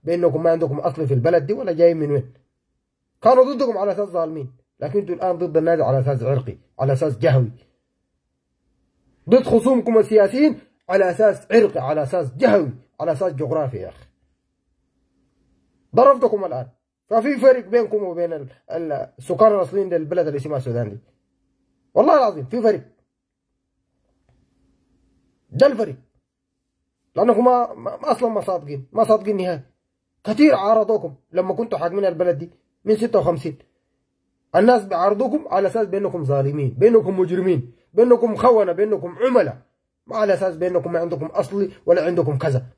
بانكم ما عندكم اصل في البلد دي ولا جايين من وين. كانوا ضدكم على اساس ظالمين، لكن انتوا الان ضد الناس على اساس عرقي، على اساس جهوي. ضد خصومكم السياسيين على اساس عرقي، على اساس جهوي، على اساس جغرافي. يا اخي ضربتكم الان. ففي فرق بينكم وبين السكان الاصليين للبلد اللي اسمها السودان دي. والله العظيم في فرق. ده الفرق. لانكم ما اصلا ما صادقين نهائي. كثير عارضوكم لما كنتوا حاكمين البلد دي من 56. الناس بيعارضوكم على اساس بانكم ظالمين، بانكم مجرمين، بانكم خونه، بانكم عملاء، ما على اساس بانكم ما عندكم اصلي ولا عندكم كذا.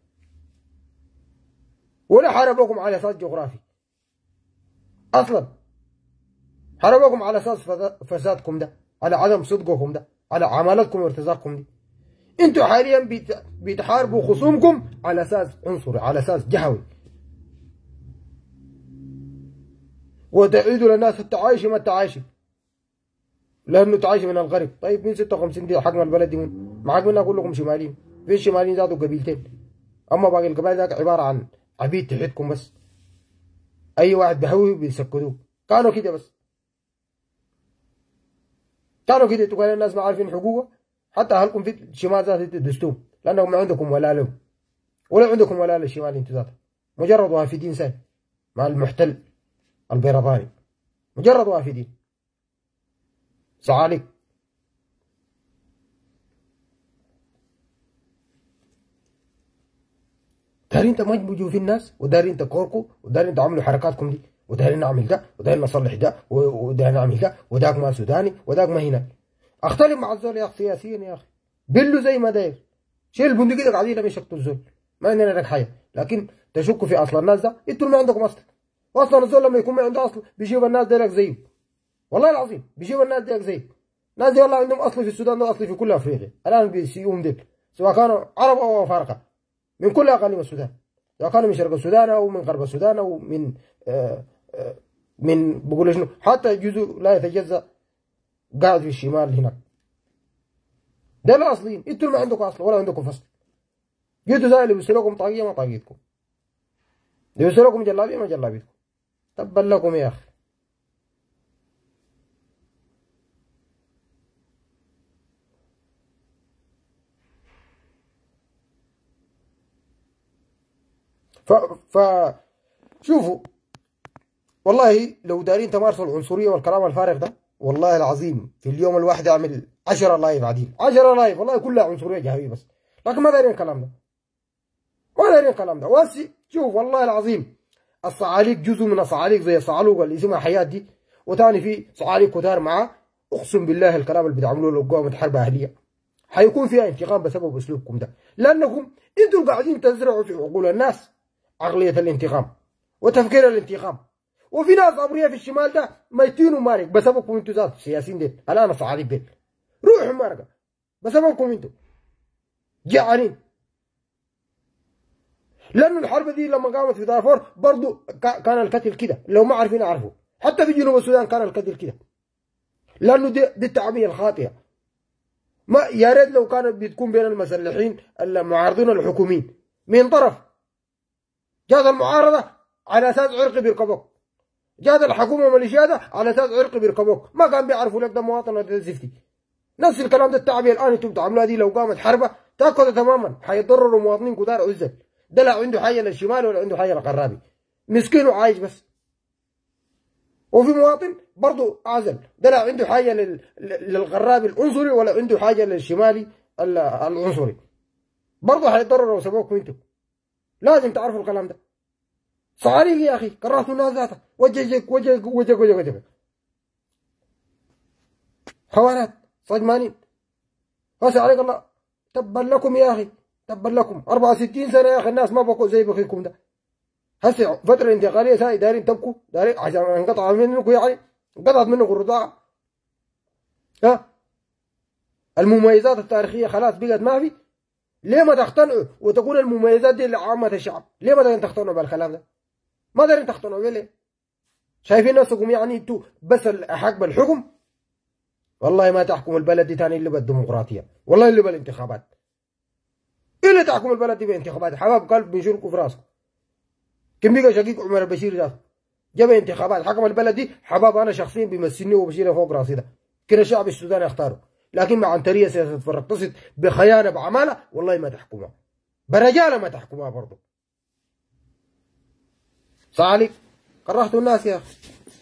ولا حاربوكم على اساس جغرافي اصلا. حاربوكم على اساس فسادكم ده، على عدم صدقكم ده، على عمالتكم وارتزاقكم دي. انتوا حاليا بتحاربوا خصومكم على اساس عنصري، على اساس جهوي، وتعيدوا للناس التعايشي ما التعايشي، لانه تعايشي من الغرب. طيب من 56 دي حكم البلد دي معاك منها كلكم شماليين، في الشماليين ذاتوا قبيلتين، اما باقي القبائل ذاك عباره عن عبيد تحتكم بس. اي واحد بهوي بيسكتوه. كانوا كده بس، كانوا كده. تقول الناس ما عارفين حقوقها، حتى اهلكم في الشمال ذات تدستوهم، لانهم ما عندكم ولا لهم ولا عندكم ولا للشمال. انتوا ذات مجرد وافدين ساي مع المحتل البريطاني، مجرد وافدين صعاليك. دارين تمجمجوا في الناس، ودارين تكوركوا، ودارين تعملوا حركاتكم دي، ودارين نعمل ده، ودارين نصلح ده، ودارين نعمل ده، وذاك ما سوداني وذاك ما هنا. اختلف مع الزول يا اخي سياسيا يا اخي، بلوا زي ما داير، شيل البندقية قاعدين من شكل الزول، ما عندنا لك حاجه. لكن تشكوا في اصل الناس ده، انتوا ما عندكم اصل. واصلا الزول لما يكون ما عنده اصل بيجيب الناس ديلك زيه. والله العظيم بيجيب الناس ديلك زيه. الناس دي والله عندهم اصل في السودان واصل في كل افريقيا الان بيسيئون ديل، سواء كانوا عرب او افارقه، من كل اقاليم السودان، سواء كانوا من شرق السودان او من غرب السودان او من من بقول شنو، حتى جزء لا يتجزا قاعد في الشمال هناك. ده الاصليين. انتوا ما عندكم اصل ولا عندكم فصل. جيتوا زي اللي بيسلوكم طاقيه ما طاقيتكم، اللي بيسلوكم جلابيه ما جلابيتكم. تبا لكم يا اخي. ف شوفوا، والله لو دارين تمارسوا العنصريه والكلام الفارغ ده، والله العظيم في اليوم الواحد اعمل 10 لايف عديل، 10 لايف والله كلها عنصريه جهويه بس. لكن ما دارين الكلام ده، ما دارين الكلام ده. واسي شوف والله العظيم الصعاليك جزء من الصعاليك زي الصعالوق اللي اسمها حياه دي، وثاني في صعاليك كتار معاه. اقسم بالله الكلام اللي بتعملوه له قوه حرب اهليه حيكون فيها انتقام بسبب اسلوبكم ده، لانكم انتم قاعدين تزرعوا في عقول الناس عقليه الانتقام وتفكير الانتقام. وفي ناس ابرياء في الشمال ده ميتين ومارق بسببكم انتوا ذات السياسيين ديل. الان الصعاليك ديل روحوا مارقه بسببكم انتوا جعانين. لانه الحرب دي لما قامت في دارفور برضو كان القتل كده، لو ما عارفين اعرفوا. حتى في جنوب السودان كان القتل كده، لانه دي التعبيه الخاطئه. ما يا ريت لو كانت بتكون بين المسلحين المعارضين الحكوميين من طرف، جات المعارضه على اساس عرقي بيركبوك، جات الحكومه ميليشياتها على اساس عرقي بيركبوك، ما كان بيعرفوا لك ده مواطن ولا ده زفتي. نفس الكلام ده التعبيه الان انتم بتعملوها دي، لو قامت حربه تاكدوا تماما حيضرروا مواطنين كتار عزل. ده لا عنده حاجه للشمال ولا عنده حاجه للقرابي، مسكين وعايش بس. وفي مواطن برضه اعزل، ده لا عنده حاجه للغرابي العنصري ولا عنده حاجه للشمالي العنصري، برضه حيتضرروا سببكم انتم. لازم تعرفوا الكلام ده. صعاليك يا اخي كرهتوا الناس ذاتها، وجهك خوارات صجمانين. هسه عليك الله تبا لكم يا اخي، تبا لكم. 64 سنه يا اخي الناس ما بقوا زي بخيكم ده. هسه فتره انتقاليه ساي دايرين تبكوا، دايرين عشان انقطع منكم، يعني انقطعت منكم الرضاعه. ها المميزات التاريخيه خلاص بقت ما في. ليه ما تقتنعوا وتكون المميزات دي لعامه الشعب؟ ليه ما دايرين تقتنعوا بالكلام ده؟ ما دايرين تقتنعوا بيه ليه؟ شايفين نفسكم يعني انتوا بس الحق بالحكم؟ والله ما تحكم البلد دي تاني اللي بالديمقراطيه، والله اللي بالانتخابات. ايه اللي تحكم البلد دي بالانتخابات؟ حباب قلب بيشركوا في راسكم. كم بقى شقيق عمر البشير ذاته جاب انتخابات حكم البلد دي حباب انا شخصيا بيمثلني وبشيله فوق راسي ده كده الشعب السوداني يختاره لكن مع عنتريه سياسه فرق تصد بخيانه بعماله والله ما تحكمها برجاله ما تحكمها برضه صح عليك كرهتوا الناس يا اخي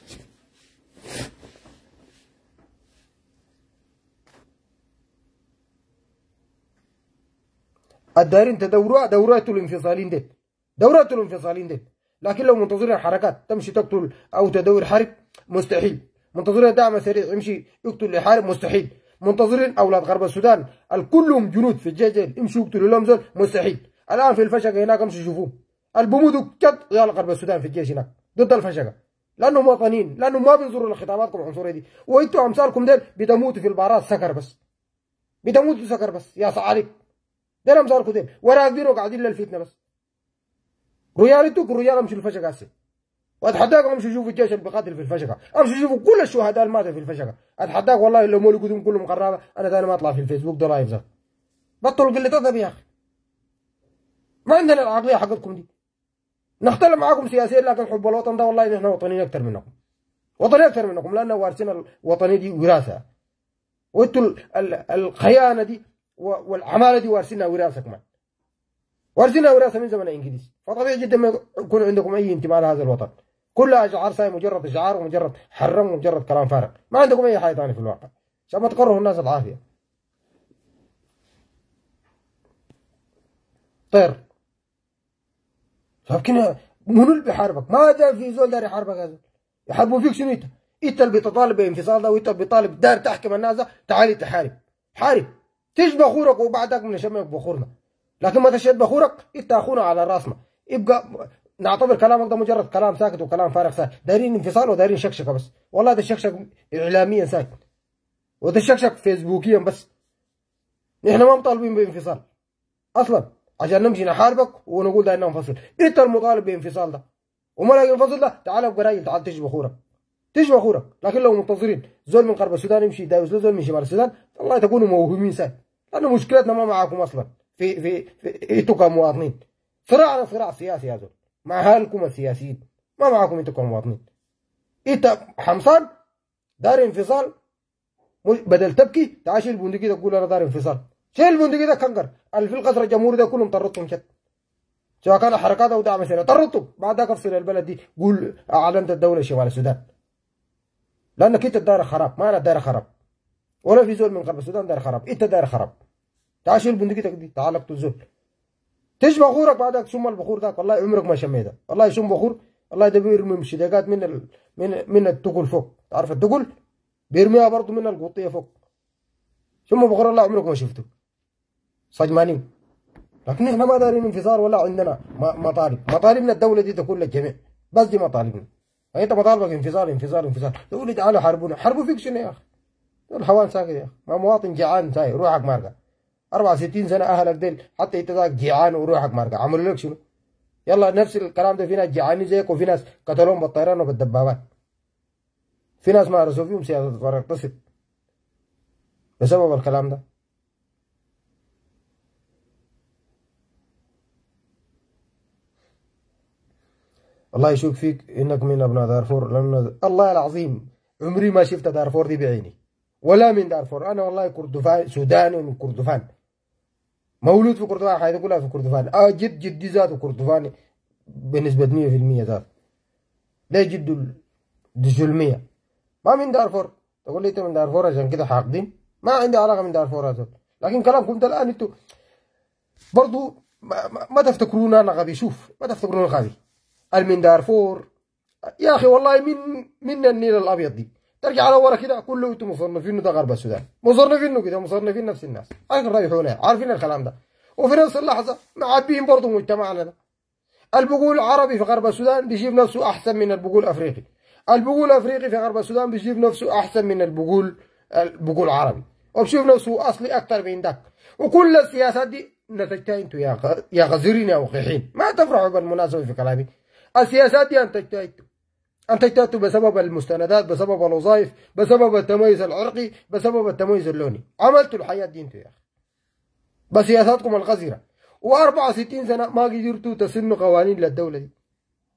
الدايرين تدوروها دورات الانفصالين دي دورات الانفصالين دي لكن لو منتظرين الحركات تمشي تقتل او تدور حرب مستحيل منتظرين دعم سريع يمشي يقتل لحارب مستحيل منتظرين اولاد غرب السودان الكلهم جنود في الجيش يمشوا يقتلوا لهم زول مستحيل الان في الفشقه هناك امشي شوفوهم البمودوا كت رجال غرب السودان في الجيش هناك ضد الفشقه لانهم وطنيين لانهم ما بينظروا لخطاباتكم العنصريه دي وانتوا امثالكم ديل بتموتوا في البارات سكر بس بتموتوا سكر بس يا صعاليك ديل امثالكم ديل وراقدين وقاعدين للفتنه بس رجالتك رجال امشوا الفشقه هسه واتحداكم امشوا شوفوا الجيش اللي بيقاتل في الفشقه امشوا شوفوا كل الشهداء اللي ماتوا في الفشقه اتحداك والله لو مولوا قدوم كلهم قرابه انا ثاني ما اطلع في الفيسبوك ده لايف ذا بطلوا قله ادب يا اخي ما عندنا العقليه حقتكم دي نختلف معاكم سياسيا لكن حب الوطن ده والله نحن وطنيين اكثر منكم وطنيين اكثر منكم لان وارثين الوطنيه دي وراثه وانتوا الخيانه دي والعماله دي وارثينها وراثه كمان وارثينها وراثه من زمن الانجليز فطبيعي جدا ما يكون عندكم اي انتماء لهذا الوطن كلها اشعار ساي مجرد اشعار ومجرد حرم ومجرد كلام فارغ ما عندكم اي حاجه ثانيه في الواقع عشان ما تقرروا الناس العافيه طير لكن منو اللي بيحاربك؟ ما دام في زول داير يحاربك هذا يحاربوا فيك شنو انت اللي بتطالب بانفصال ده وانت اللي بتطالب داير تحكم الناس ده تعالي تحارب حارب تشبه اخورك وبعدك من شمك بخورنا لكن ما تشهد بخورك انت اخونا على راسنا يبقى نعتبر كلامك ده مجرد كلام ساكت وكلام فارغ ساكت دايرين انفصال ودايرين شكشكه بس والله ده شكشك اعلاميا ساكت وده شكشك فيسبوكيا بس نحن ما مطالبين بانفصال اصلا عشان نمشي نحاربك ونقول ده انه انفصل انت المطالب بانفصال ده وما لاقي انفصل ده تعال ابقى راجل تعال تشبه اخورك تشبه اخورك لكن لو منتظرين زول من غرب السودان يمشي داوس له زول من شمال السودان والله تكونوا موهومين ساي لانه مشكلتنا ما معاكم اصلا في انتوا كمواطنين صراعنا صراع سياسي يا زول مع اهالكم السياسيين ما معاكم انتوا كمواطنين انت حمصان دار انفصال بدل تبكي تعال شيل البندقيه تقول انا دار انفصال شيل البندقيه ده كنقر اللي في القصر الجمهوري ده كلهم طردتهم شت سواء كان حركات او دعم سريع طردتهم بعد ذاك افصل البلد دي قول اعلنت الدوله شمال السودان لانك انت الدائره خراب ما انا الدائره خراب ولا في زول من غرب السودان داير خراب انت داير خراب تعال شيل بندقيتك دي تعال اقتل زول تشبه بخورك بعدك شم البخور ذاك والله عمرك ما شميته والله شم بخور والله ده بيرمي شدقات من التقل فوق تعرف التقل بيرميها برضه من القطيه فوق شم بخور الله عمرك ما شفته صجمانين لكن احنا ما دارين انفصال ولا عندنا مطالبنا الدوله دي تكون للجميع بس دي مطالبنا انت مطالبك انفصال تقول لي تعالوا حاربونا حربوا فيك شنو يا اخي الحوان ساكت يا اخي ما مواطن جيعان ساي روحك مارقه 64 سنه اهلك ديل حتى انت ذاك جيعان وروحك مارقه عملوا لك شنو يلا نفس الكلام ده في ناس جيعانين زيك وفي ناس قتلوهم بالطيران وبالدبابات في ناس مارسوا فيهم سياسه فرق تصل بسبب الكلام ده الله يشوف فيك انك من ابناء دارفور لان الله العظيم عمري ما شفت دارفور دي بعيني ولا من دارفور انا والله كردفان سوداني من كردفان مولود في كردفان حيث كلها في كردفان جدي ذاته كردفاني بنسبة 100% ذات ليه جد الظلمية ما من دارفور تقول لي انت من دارفور عشان كده حاقدين ما عندي علاقة من دارفور هذا لكن كلامكم ده الان انتوا برضو ما تفتكرونا انا غبي شوف ما تفتكرونا غبي من دارفور يا اخي والله من النيل الابيض دي ترجع على ورا كده كله انتم مصنفينه ده غرب السودان مصنفينه كده مصنفين نفس الناس عارفين رايحوا عارفين الكلام ده وفي نفس اللحظه معبيين برضه مجتمعنا ده البقول العربي في غرب السودان بيجيب نفسه احسن من البقول الافريقي البقول الافريقي في غرب السودان بيجيب نفسه احسن من البقول العربي وبشوف نفسه اصلي اكثر من ذاك وكل السياسات دي نتجتها انتوا يا غزيرين يا وقحين ما تفرحوا بالمناسبه في كلامي السياسات دي انتجتها بسبب المستندات بسبب الوظائف بسبب التميز العرقي بسبب التميز اللوني عملتوا الحياة دي انتوا يا اخي بسياساتكم القذرة و64 سنة ما قدرتوا تسنوا قوانين للدولة دي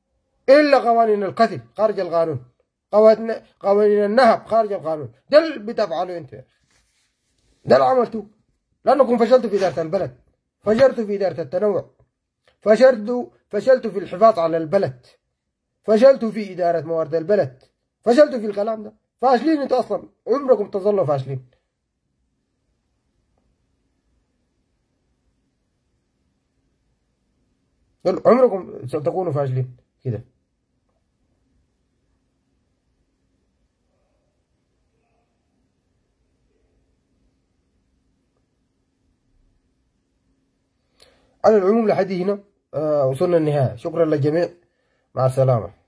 إلا قوانين القتل خارج القانون، قوانين النهب خارج القانون. ده اللي بتفعله أنت، ده اللي عملته، لأنكم فشلتوا في إدارة البلد، فشلتوا في إدارة التنوع، فشلتوا في الحفاظ على البلد، فشلتوا في إدارة موارد البلد، فشلتوا في الكلام ده. فاشلين أنتوا أصلا، عمركم تظلوا فاشلين. عمركم ستكونوا فاشلين كده. على العموم لحد هنا وصلنا النهاية. شكرا للجميع، مع السلامة.